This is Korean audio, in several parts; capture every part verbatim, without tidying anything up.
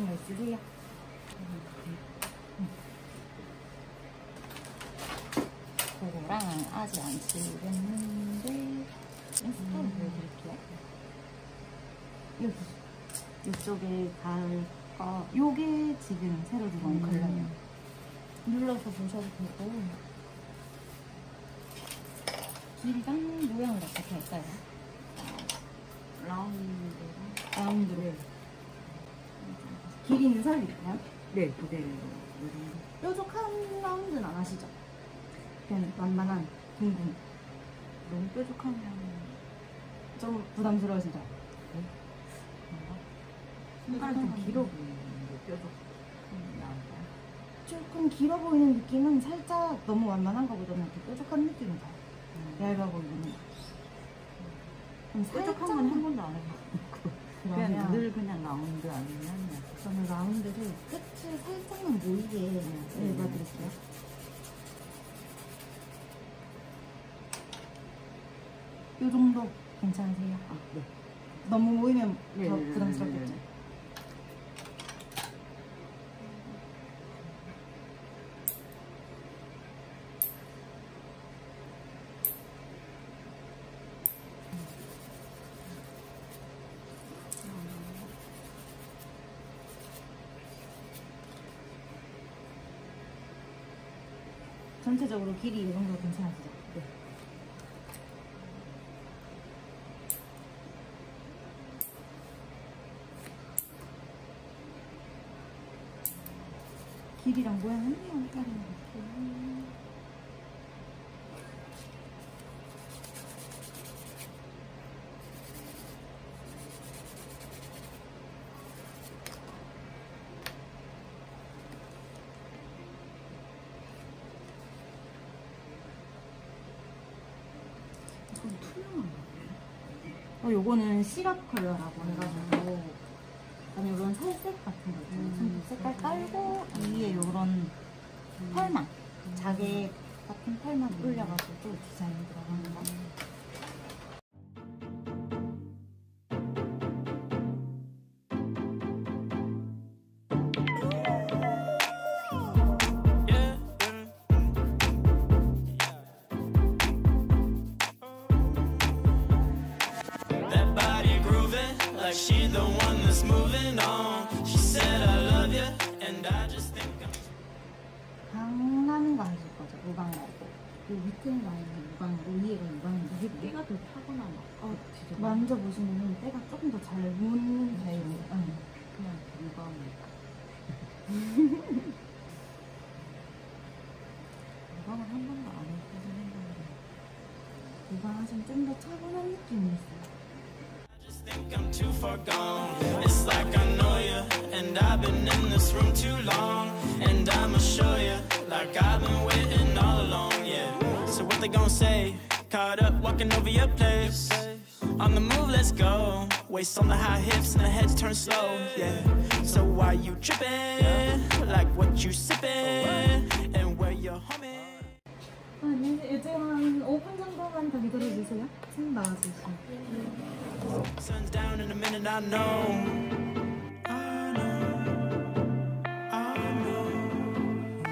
같은 거 있으세요? 그거랑 아직 안 쓰겠는데 인스타로 음. 보여드릴게요. 여기 이쪽에 가을거 요게 지금 새로 들어온 음. 컬러예요. 눌러서 보셔도 되고 길이랑 모양을 어떻게 할까요? 라운드로 라운드로 네. 길이는 살릴까요? 네, 그대로. 뾰족한 라운드는 안 하시죠? 그냥 만만한 둥근. 너무 뾰족하면 좀 부담스러우시죠? 네? 손가락 좀 길어 보이는데 뾰족 나올까요? 조금 길어 보이는 느낌은 살짝 너무 완만한 것보다는 이렇게 뾰족한 느낌이 더 음. 얇아 보이는. 음, 뾰족한 건 한 번도 안 해봤고 그냥 늘 그냥 라운드 아니면 저는 라운드를 끝을 살짝만 보이게 해봐드릴게요. 이 정도 괜찮으세요? 아, 네. 너무 모이면 네, 더 네, 부담스럽겠죠? 네, 네. 전체적으로 길이 이 정도 괜찮으시죠? 네. 길이랑 모양은 헷갈리는 것 같아요. 이건 투명한 거예요? 어, 요거는 시럽 컬러라고 해가지고 아니 요런 살색 같은 거 있잖아요. 음, 색깔 깔고 위에 요런 펄만 음. 자개 같은 펄만 음. 올려가지고 디자인이 들어가는 거. She the one that's moving on. She said I love you and I just think I'm 방나는 거 하실 거죠? 무방 말고 이 밑에 라인은 무방으로 위에가 무방인데 이게 때가 더 타거나 막 어, 만져보시면 때가 조금 더 잘 묻는 타입이에요. 응. 그냥 무방 무방은 한 번도 안 해보긴 했는데 무방 하시면 좀 더 차분한 느낌이 있어요. think I'm too far gone. It's like I know you, and I've been in this room too long. And I'ma show you, like I've been waiting all along, yeah. So what they gon' say? Caught up walking over your place. On the move, let's go. Waist on the high hips and the heads turn slow, yeah. So why you tripping? Like what you sipping? And where you homie? 아, 네, 이제 한 오 분 정도만 더 기다려주세요. 침 나와주시면. Sun's down in a minute, I know. I know. I know.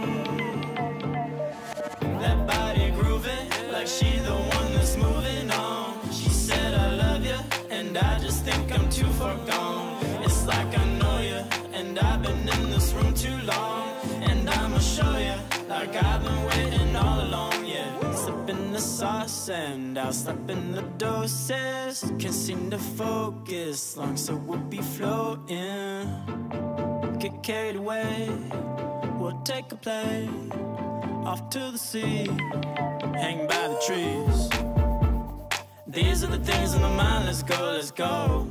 That body grooving like she the one that's moving on. She said I love you, and I just think I'm too far gone. It's like I know you, and I've been in this room too long. And I'ma show you, like I've been waiting all along, yeah. Sipping the sauce and I'll slap in the doses. Can't seem to focus long, so we'll be floating. Get carried away, we'll take a plane off to the sea, hang by the trees. These are the things in my mind, let's go, let's go.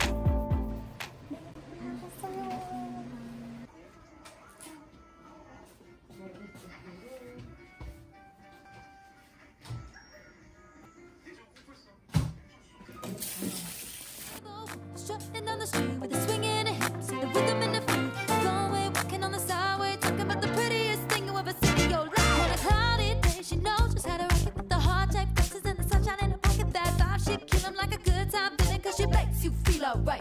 Strutting down the street with a swing in her hips, the rhythm in the feet. Going, walking on the sideway, talking about the prettiest thing you ever seen in your life. On a cloudy day, she knows just how to rock it with the heart-shaped faces and the sunshine in her pocket. That vibe, she kill 'em like a good time feeling, 'cause she makes you feel alright.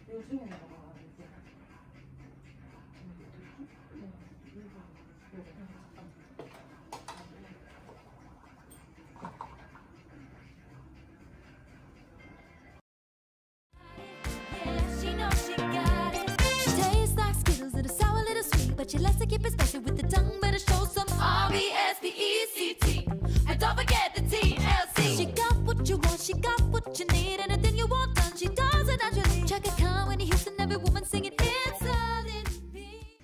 요즘에다가 이제 Yeah, she knows she got it. She tastes like Skittles, little sour, little sweet, but she likes to keep it spicy with the tongue. Better show some R E S P E C T, and don't forget the T L C. She got what you want, she got what you need, anything you want done, she does it naturally. Check it out when he Houston, every woman singing it's a little bit.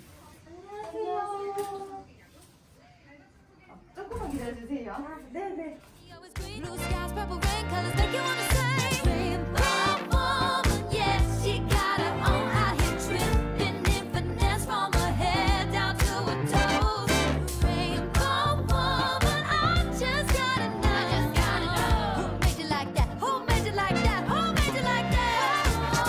조금만 기다려주세요. 네네. Blue skies, purple rain colors make you wanna say Rainbow woman, yeah, she got her own out here tripping in finesse from her head down to her toes. Rainbow woman, I just gotta know, I just gotta know who made you like that, who made you like that, who made you like that.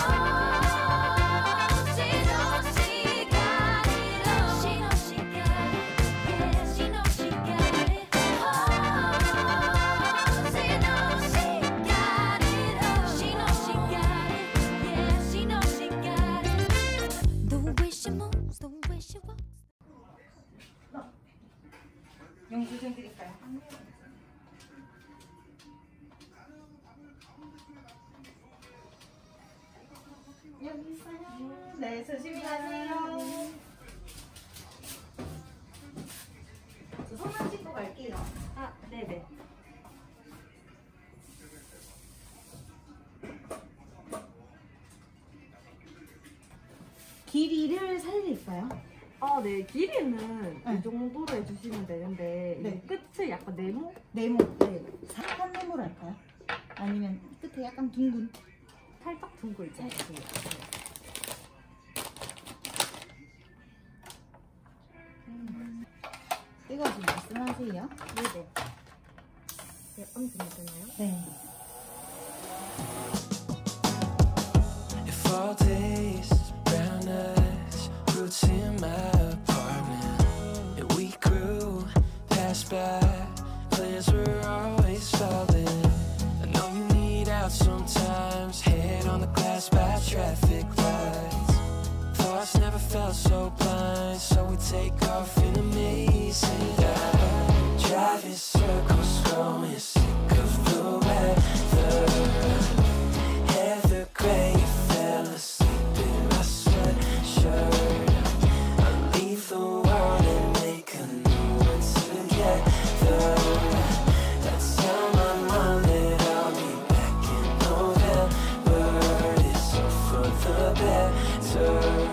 Oh, she knows she got it, oh, she knows she got it, yeah, she knows she got it. Oh, she knows she got it, oh, she knows she got it, yeah, she knows she got it. The way she moves, the way she walks. 영수 좀 드릴까요? 여기 있어요. 네, 조심히 가세요. 저 손만 씻고 갈게요. 아, 네네. 길이를 살릴까요? 아, 네. 길이는 네. 이 정도로 해주시면 되는데 네. 이 끝을 약간 네모? 네모. 네. 사한 네모로 할까요? 아니면 끝에 약간 둥근? 살짝 둥글 때. 이거 좀 말씀하세요. 네네. 네, 얹으면 되나요? 네. If all days, brown eyes, roots in my apartment, and we grew, passed by, plans were always falling. I know you need out sometimes, head on the glass by traffic lights. Thoughts never felt so blind, so we take off in amazing dive. Driving circles, growing sick of the weather. Heather gray, you fell asleep in my sweatshirt. I'll leave the world and make a new one together. That's how my mom that I'll be back in November. It's all for the better.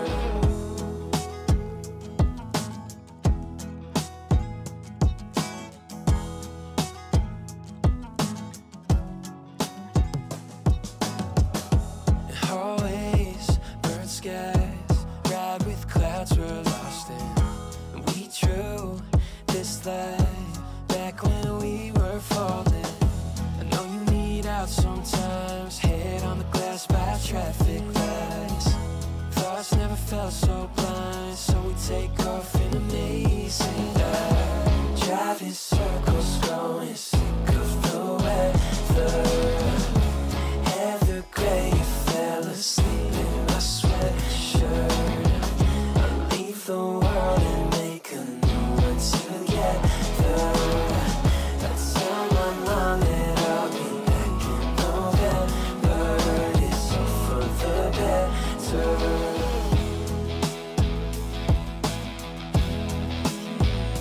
Hallways, burnt skies, ride with clouds we're lost in. And we drew this life back when we were falling. I know you need out sometimes, head on the glass by traffic lights. Thoughts never felt so blind, so we take off in amazing dive. Driving circles, growing sick of the weather. Heather gray, you fell asleep in my sweatshirt. I'll leave the world and make a new one together. That's how my mom that I'll be back in November. It's all for the better.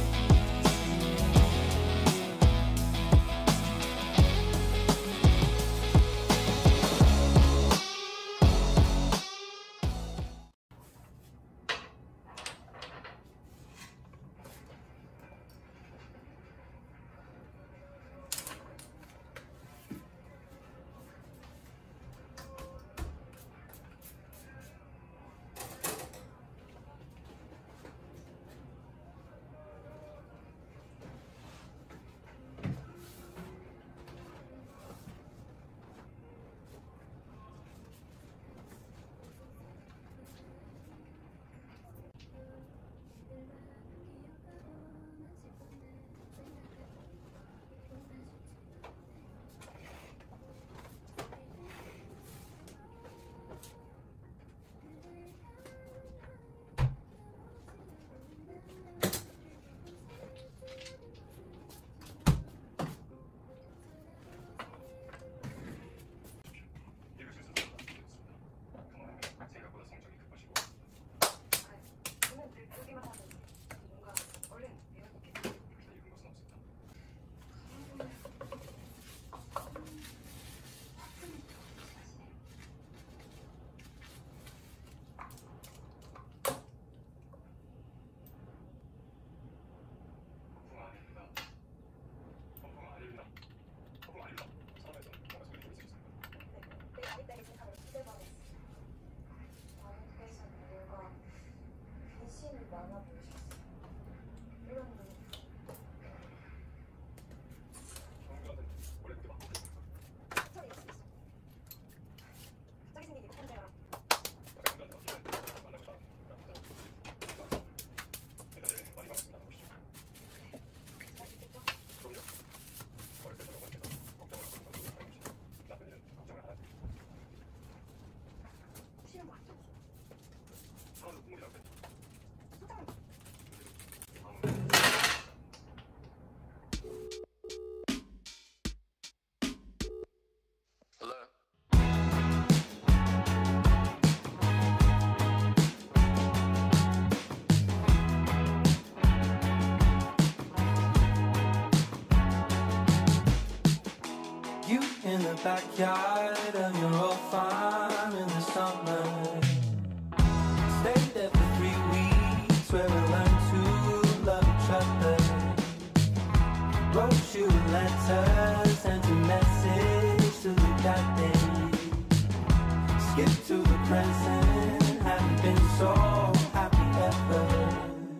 You in the backyard of your old farm in the summer. Stayed there for three weeks where we learned to love each other. Wrote you letters, sent a message to the goddamn. Skip to the present, haven't been so happy ever.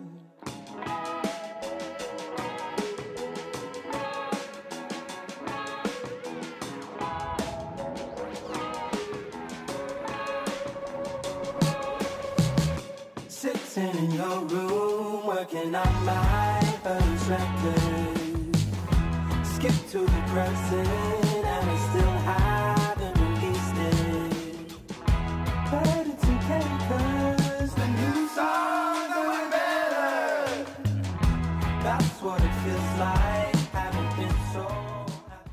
Sitting in your room, working on my first record. Skip to the present, and I still haven't released it. But it's okay, cause the new songs are way better. That's what it feels like, haven't been so happy.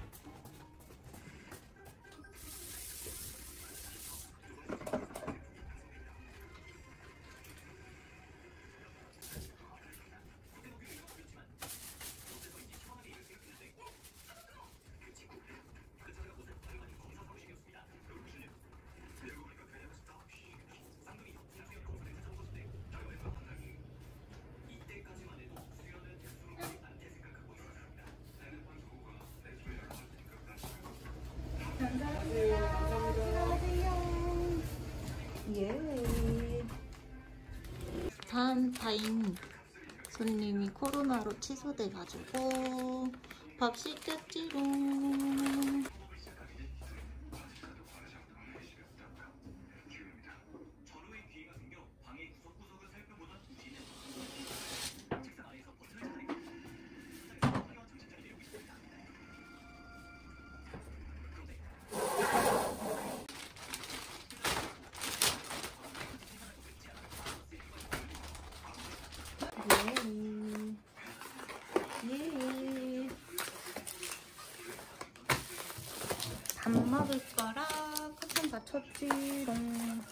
예. 산타임 손님이 코로나로 취소돼가지고 밥 시켰지롱. 예. 예. 밥 먹을 거라 커튼 맞췄지롱.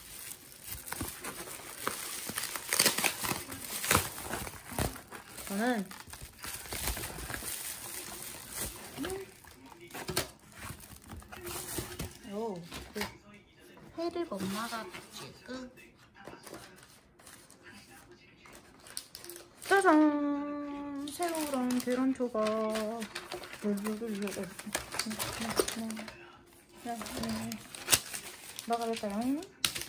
저는 오, 그 회를 못 말아가지고 짜잔! 새우랑 계란 초밥. 먹어볼까요?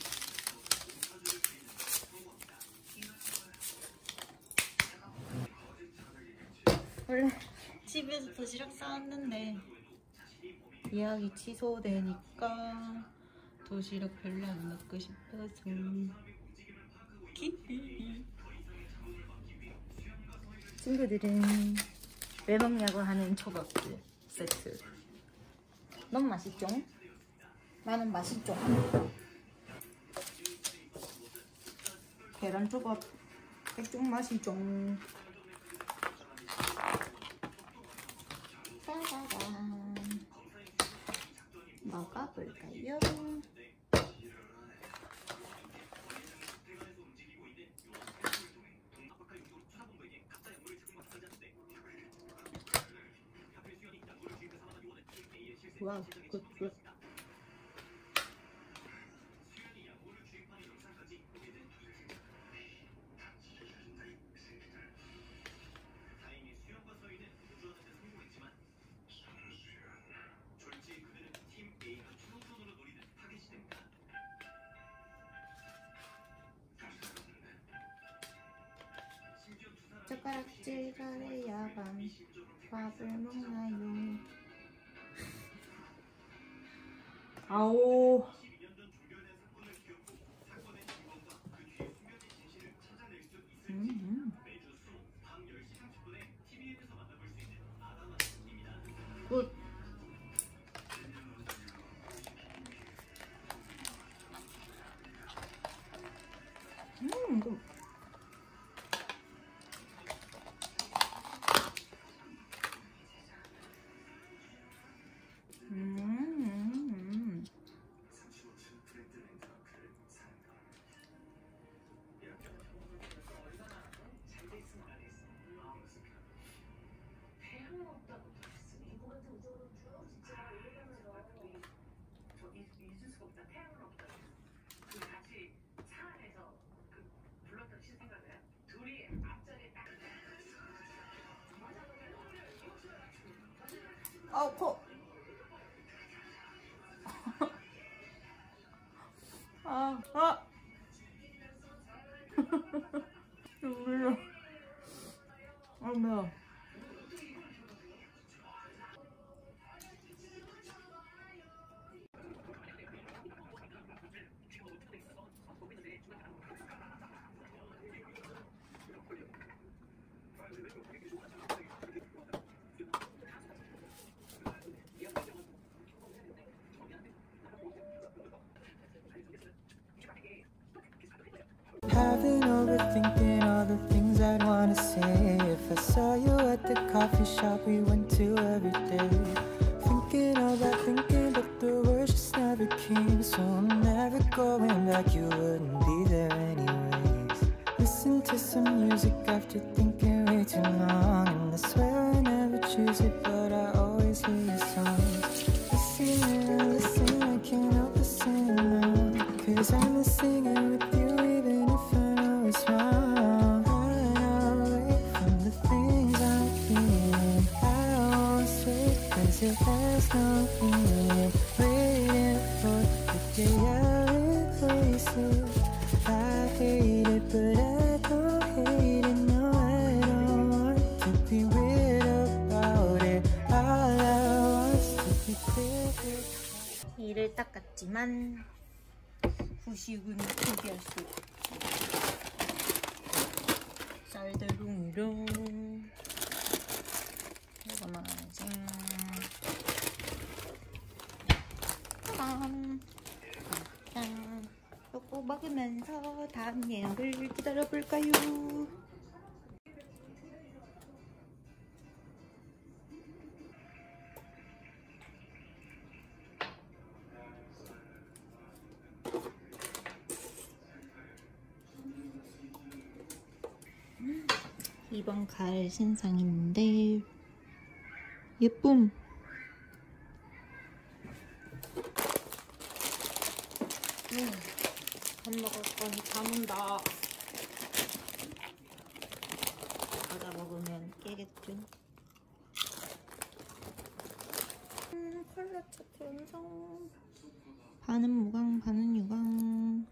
원래 집에서 도시락 싸왔는데 예약이 취소되니까 도시락 별로 안 먹고 싶어서 키히. 친구들은 왜 먹냐고 하는 초밥들 세트. 너무 맛있죠? 나는 맛있죠? 계란 초밥 백종 맛이죠? 짜자잔. 먹어볼까요? 와우, 굿, 굿. 다락질 잘해야만 밥을 먹나요? 아오. 음, 음. 굿. 음, 좀. 음, 음, 음. 아우 코. 아, 아. 눈물나. 아, 매워. Have been overthinking all the things I'd wanna say. If I saw you at the coffee shop we went to every day, thinking about thinking, but the words just never came. So I'm never going back, you wouldn't be there anyways. Listen to some music after thinking way too long, and I swear I never choose it, but I always hear your songs. Listen and listen, I can't help but sing along, 'cause I'm a singer with you even if I know it's wrong. Run away from the things I'm feeling. I won't switch 'cause it has no meaning. Waiting for the day I replace it. I hate it but I don't hate it. No, I don't want to be weird about it. All I want is to be clear with 이를 닦았지만 후식은 포기할 수 없지. 쌀대롱이랑 이거 먹어야지. 짠. 짠. 요거 먹으면서 다음 예약을 기다려볼까요? 이번 가을 신상인데 예쁨. 음, 밥 먹을 거니 담은다. 과자 먹으면 깨겠죠. 음, 컬러 차트 완성. 반은 무광, 반은 유광.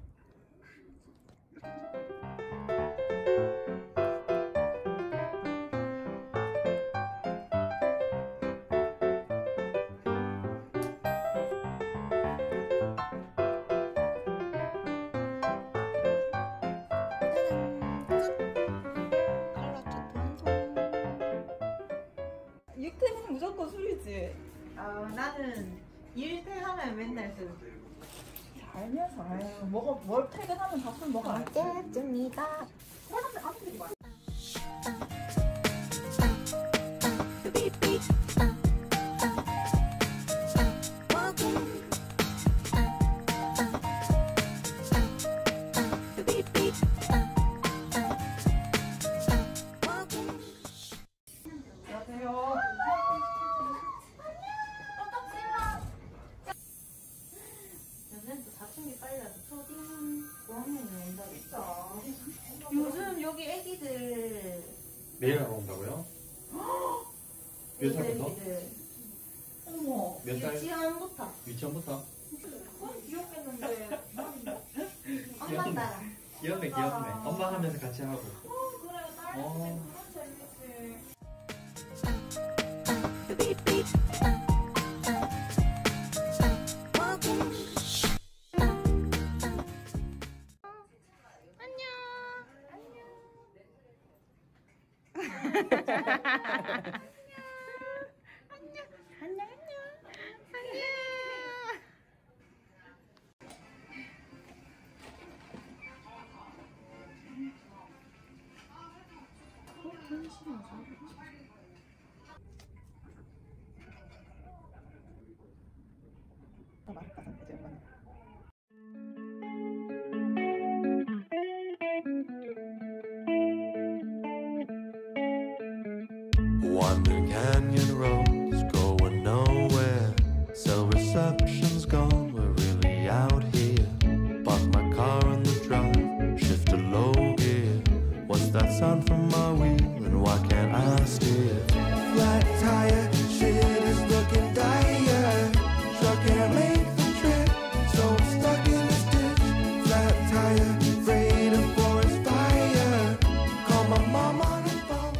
육퇴는 무조건 술이지. 어, 나는 일퇴하면 맨날 술. 알면서 아유, 먹어, 뭘 퇴근하면 다 술 먹어. 알겠습니다. 요즘 또 사춘기 빨라서 초딩 고학년이 온다겠다. 요즘 여기 애기들 내일 하러 온다고요? 몇 살부터? 애기들 어머 몇 살? 유치원부터 유치원부터? 어, 귀엽겠는데 엄마 따라 귀엽네 귀엽네 엄마 하면서 같이 하고 어 그래 딸 어. 그건 재밌 beep beep. Uh, uh, uh, walking. Uh, uh. Wandering canyon roads, going nowhere. Cell reception's gone, we're really out here. Park my car on the drive, shift to low gear. What's that sound from my wheel, and why can't I steer? Flat tire, shit is looking dire. Truck can't make the trip, so I'm stuck in this ditch. Flat tire, afraid of forest fire. Call my mom on the phone.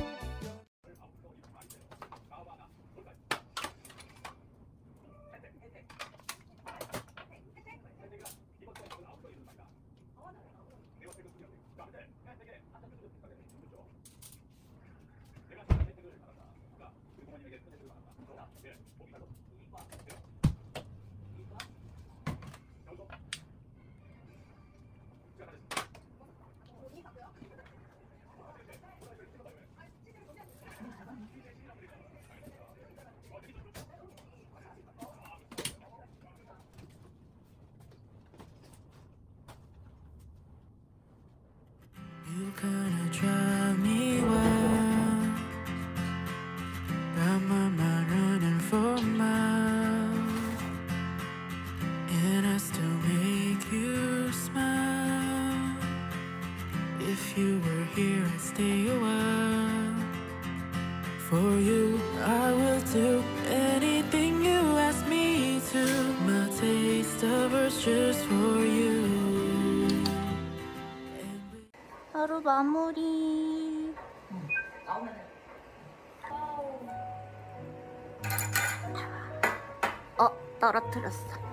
You kinda drive me wild. Got my mind running for miles, and I still make you smile. If you were here, I'd stay a while. For you, I will do anything you ask me to. My taste of earth's just for you. 하루 마무리. 어, 떨어뜨렸어.